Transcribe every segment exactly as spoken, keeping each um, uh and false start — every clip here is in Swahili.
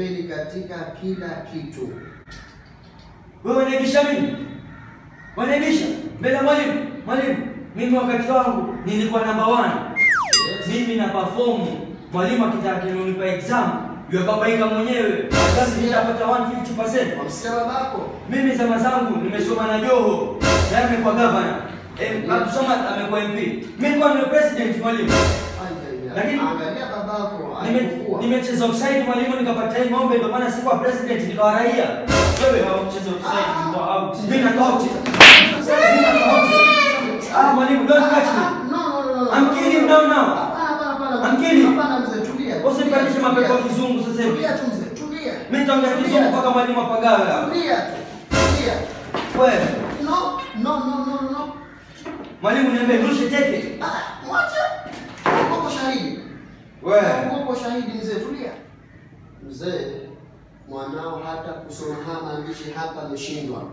nimefeli katika kila kitu. Wewe unaibisha mimi? Unaibisha? Mbele ya mwalimu. Mwalimu, mimi wakati wangu nilikuwa namba one. Yes. Mimi na perform. Mwalimu akitaka kunipa exam, yule babaika mwenyewe. Sasa nitapata one hundred fifty percent. Wamsikia babako? Mimi zama zangu nimesoma na Joho. Yeye amekuwa governor. Eh, kusoma amekuwa M P. Mimi nilikuwa ni president mwalimu. Lakini angalia babako alikuwa nimecheza offside mwalimu nikapata hii ng'ombe ndio maana sikuwa president nikawa raia. Wewe haucheza offside ndio out. Mimi natoa out. Mimi natoa out. Ah mwalimu don't catch me. No no no. I'm killing him now now. Hapana hapana. I'm killing. Hapana mzee tulia. Usipandishe mapepo ya kizungu sasa hivi. Tulia tu mzee tulia. Mimi nitaongea kizungu mpaka mwalimu apagawe hapa. Tulia tu. Tulia. Wewe. No no no no no. Mwalimu niambie rushe teke. Ah mwacha. Uko shahidi. Wewe. Uko shahidi mzee tulia. Mzee mwanao hata kusoma hapa maandishi hapa ameshindwa.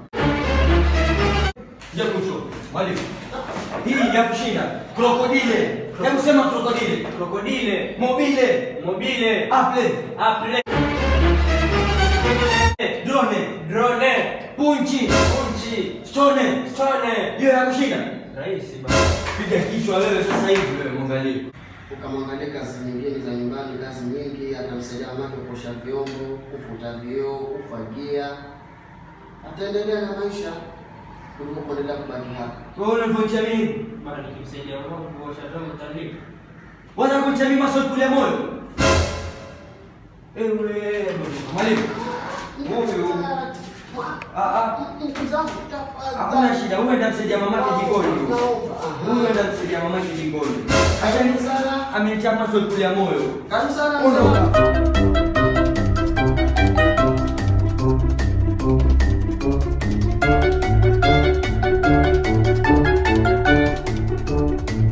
Ndio kucho. Mwalimu. Hii ya kushinda. Krokodile. Hebu sema krokodile. Krokodile. Mobile. Mobile. Apple. Apple. Drone. Drone. Punchi. Punchi. Stone. Stone. Hiyo ya kushinda. Rahisi bana. Piga kichwa wewe sasa hivi wewe mwangalie. Ukamwangalia kazi nyingine za nyumbani, kazi nyingi, atamsaidia mamake kuosha vyombo, kufuta vioo, kufagia. Ataendelea na maisha kuliko kuendelea kubaki hapa. Wewe unavunja mimi. Mara nikimsaidia mama kuosha vyombo tandika. Wana kunja mimi maswali kule moyo. Ewe mwalimu. Wewe ah ah hakuna shida, wewe ndio msaidia mamake jikoni. Wewe ndio msaidia mamake jikoni. Acha ni sana amechama maswali kule moyo. Karibu sana.